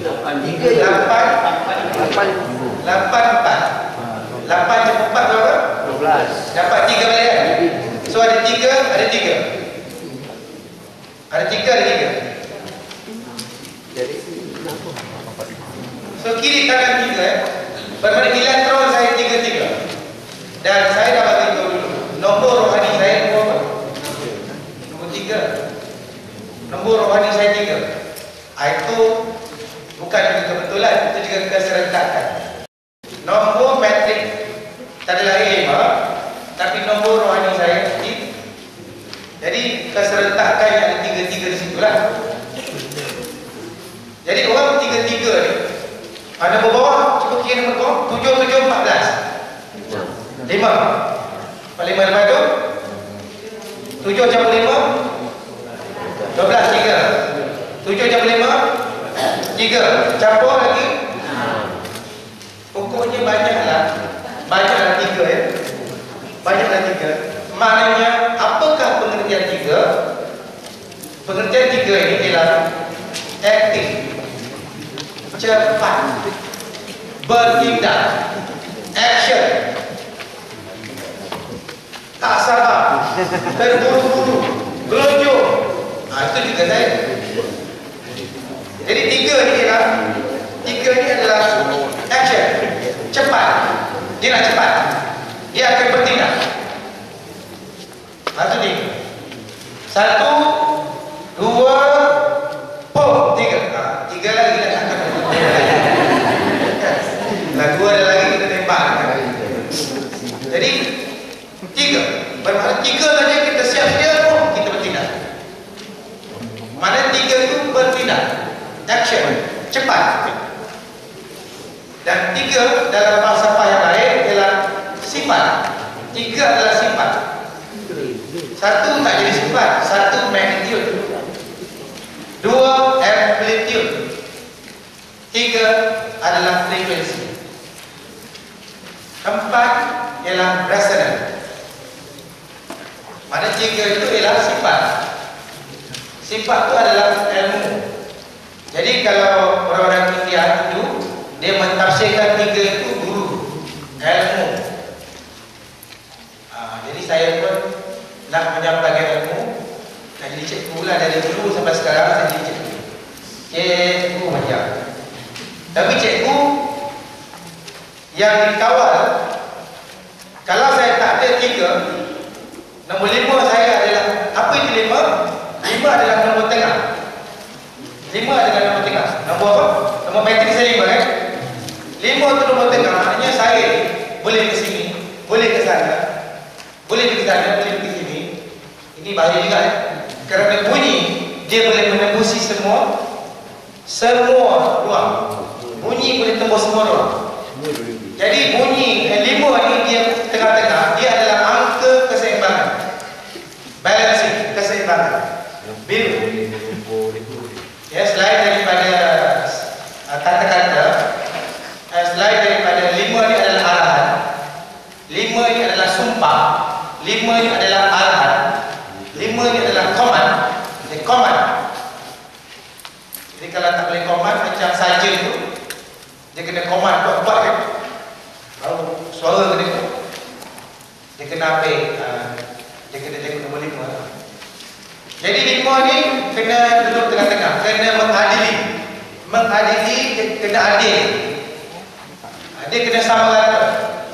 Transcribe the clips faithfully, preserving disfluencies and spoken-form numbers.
Lapan Lapan empat Lapan jam empat berapa? dua belas. Dapat tiga balik kan? So ada tiga, ada tiga Ada tiga, ada tiga So kiri kanan tiga eh. Bermakna elektron saya tiga-tiga. Dan saya dah bagi tahu dulu nombor rohani saya nombor apa? Nombor tiga. Nombor rohani saya tiga. Itu bukan kebetulan, itu juga keserentakan. Nombor metrik adalah lima, tapi nombor rohani saya tiga. Jadi keserentakan yang ada tiga-tiga di situlah. Jadi orang tiga-tiga ni, ada bawah, cuba kira nombor bawah, tujuh, tujuh, empat belas. lima. lima lima tu tujuh campur lima dua belas, tiga. tujuh campur lima tiga. Campur lagi. Pokoknya banyaklah. Banyaklah tiga ya. Banyaklah tiga. Maknanya apakah pengertian tiga? Pengertian tiga ini ialah aktif, cepat, bertindak, action, tak sabar, terburu-buru, gelonjor. Ah, itu juga saya. Jadi tiga ni ialah tiga ni adalah action, cepat. Dia nak cepat. Dia akan bertindak. Satu tiga. Satu, dua, pom, tiga. Ah, tiga lagi dah tak akan. Nah, dua ada lagi kita tembak. Jadi tiga. Bermakna tiga saja kita siap dia, pom, kita bertindak. Mana tiga itu bertindak, action, cepat. Dan tiga dalam falsafah yang lain ialah sifat. Tiga adalah sifat. Satu tak jadi sifat, satu magnitude, dua amplitude, tiga adalah frekuensi, empat ialah resonance. Mana tiga itu ialah sifat. Sifat itu adalah ilmu. Jadi kalau orang-orang India itu dia mentafsirkan tiga itu guru, ilmu. Ha, jadi saya pun nak menyampaikan ilmu, nak jadi cikgu lah dari dulu sampai sekarang saya jadi cikgu. Cikgu macam. Tapi cikgu yang dikawal, kalau saya tak ada tiga, nombor lima saya adalah, apa itu lima? Lima adalah nombor tengah. Lima adalah nombor tengah. Nombor apa? Nombor metrik saya lima kan? Lima itu nombor tengah, maknanya saya boleh ke sini, boleh ke sana, boleh pergi sana, boleh pergi sini. Ini bahaya juga ya. Kerana bunyi dia boleh menembusi semua semua ruang. Bunyi boleh tembus semua ruang. Jadi bunyi eh, lima ni dia tengah-tengah, dia adalah angka keseimbangan, balancing, keseimbangan. Biru. Ya, selain daripada uh, kata-kata, uh, selain daripada lima ni adalah arahan, lima ni adalah sumpah, lima ni adalah arahan, lima ni adalah command. Dia command. Jadi kalau tak boleh command macam saja tu, dia kena command buat-buat kan. Baru suara kena tu. Dia kena ambil, uh, dia kena tengok nombor lima. Jadi lima ni kena duduk tengah-tengah, kena mengadili. Mengadili, dia kena adil. Uh, dia kena sama rata.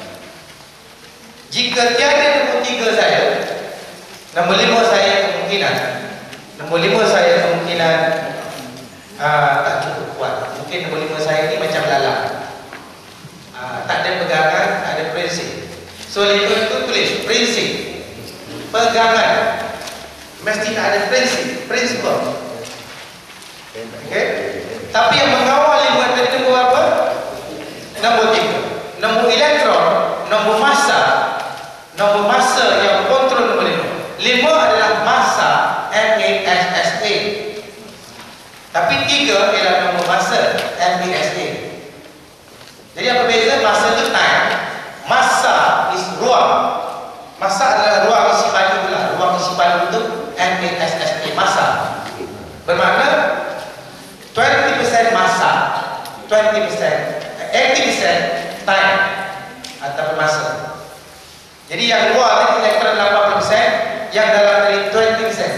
Jika tiada nombor tiga saya, nombor lima saya kemungkinan, nombor lima saya kemungkinan uh, tak cukup kuat. Mungkin nombor lima saya ni macam lalang, uh, tak ada pegangan, tak ada prinsip. So lima itu tulis prinsip, pegangan, mesti tak ada prinsip, principle. Okay? Tapi yang mengawal lima tadi nombor apa? Nombor tiga, nombor elektron, nombor massa. Nombor massa yang kontrol nombor lima. Lima adalah massa, M A S S A. Tapi tiga ialah nombor massa, M A S A. Jadi apa beza? Massa itu time, massa is ruang. Massa adalah ruang isi padu pula. Ruang isi padu itu M A S S A, massa. Bermakna dua puluh peratus massa twenty percent, eighty percent time atau masa. Jadi yang luar tadi elektron lapan puluh persen, yang dalam tadi twenty persen.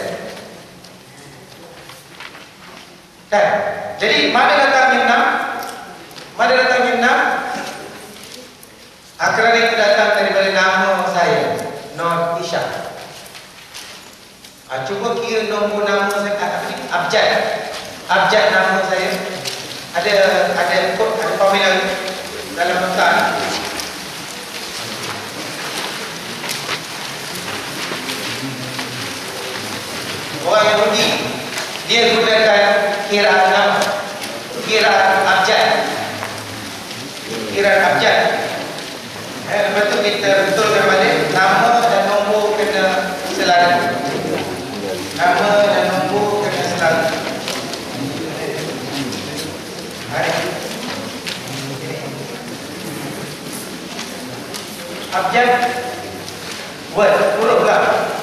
Kan? Jadi mana datangnya enam? Mana datangnya enam? Akronim itu datang daripada nama saya, Nur Isyak. Ah, cuba kira nombor nama saya, apa ni? Abjad. Abjad nama saya. Ada ada kod, ada formula dalam buku. Orang Yahudi dia gunakan kiraan nama, kiraan abjad, kiraan abjad. Eh, lepas tu kita betulkan balik nama dan nombor kena selalu. Nama dan nombor kena selalu. Hai. Abjad word huruf lah.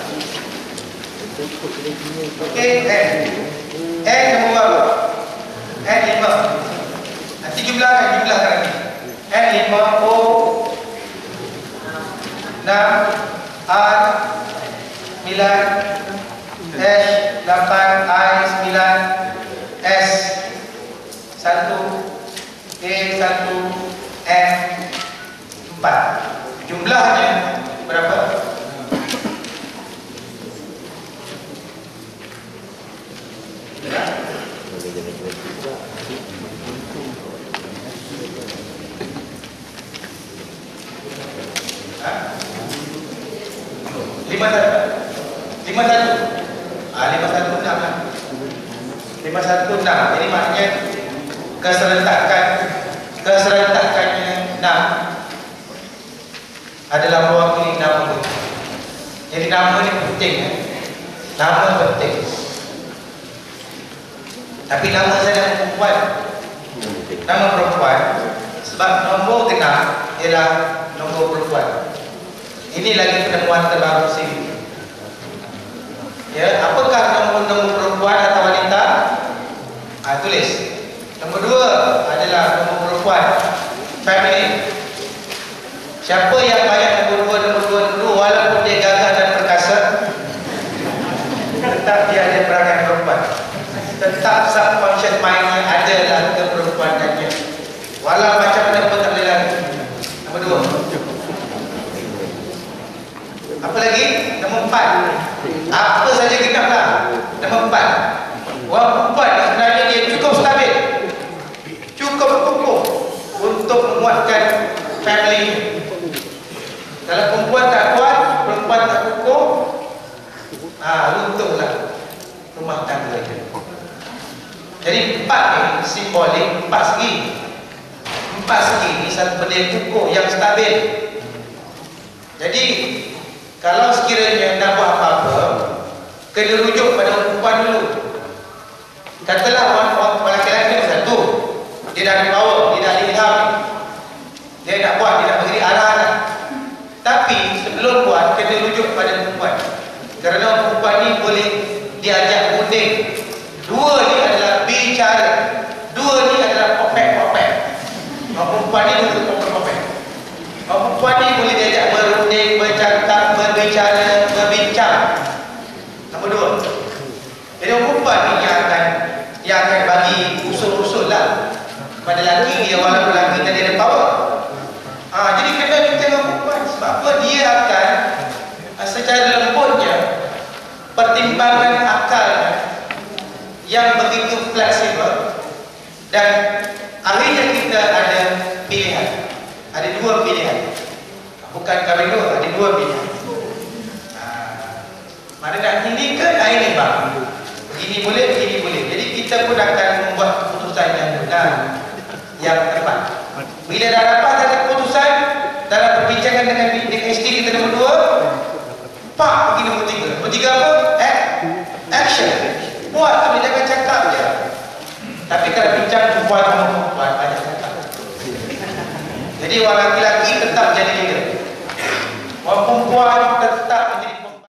Okey, N. N nombor berapa? N lima. Nanti jumlah kan, jumlah kan ni. N lima, O enam, R sembilan, H lapan, I sembilan, S satu, A satu, N empat. Jumlahnya berapa? Lima satu, lima satu, ah lima satu enam lah, lima satu enam. Jadi maknanya keserentakan keserentakannya enam adalah mewakili nama itu. Jadi nama ini penting, eh? Nama penting. Tapi nama saya nama perempuan, nama perempuan, sebab nombor genap ialah nombor perempuan. Ini lagi penemuan terbaru sini. Ya, apakah nombor-nombor perempuan atau wanita? Ah, tulis. Nombor dua adalah nombor perempuan, family. Siapa yang banyak nombor dua, nombor dua, nombor dua, walaupun dia gagah dan perkasa, tetap dia ada perangai perempuan. Tetap subconscious mind-nya adalah keperempuanannya. Walau macam mana pun tak boleh lagi. Nombor dua. Apa lagi? Nombor empat. Apa saja genap lah. Nombor empat. Orang perempuan sebenarnya dia cukup stabil, cukup kukuh untuk menguatkan family. Kalau perempuan tak kuat, perempuan tak kukuh, ah, untunglah rumah tangga dia. Jadi empat ni simbolik, empat segi. Empat segi ni satu benda yang kukuh, yang stabil. Jadi kalau sekiranya nak buat apa-apa, kena rujuk pada orang perempuan dulu. Katalah orang, orang lelaki-lelaki ni satu, dia dah ada power, dia dah ada ilham, dia nak buat, dia nak beri arah lah. Tapi sebelum buat, kena rujuk pada perempuan. Kerana orang perempuan ni boleh diajak bonding. Dua ni adalah bicara, dua ni adalah popek-popek. Orang perempuan ni duduk popek-popek. Orang perempuan ni boleh diajak berunding, bercakap, berbicara, berbincang. Nombor dua. Jadi orang perempuan ni yang akan yang akan bagi usul-usul lah pada lelaki dia, walaupun lelaki tadi ada power. Ah, jadi kena kita dengan perempuan. Sebab apa? Dia akan secara lembutnya, pertimbangan akalnya yang begitu fleksibel, dan akhirnya kita ada pilihan. Ada dua pilihan. Bukan kami dua, ada dua pilihan. Ah, mana nak ini ke ini bang? Ini boleh, ini boleh. Jadi kita pun akan membuat keputusan yang benar, yang tepat. Bila dah dapat ada keputusan dalam perbincangan dengan dengan isteri kita nombor dua, pak pergi nombor tiga. Nombor tiga apa? Act, action. Buat tu, jangan cakap je. Tapi kalau bincang perempuan sama perempuan, banyak cakap. Jadi orang lelaki-lelaki tetap jadi leader. Orang perempuan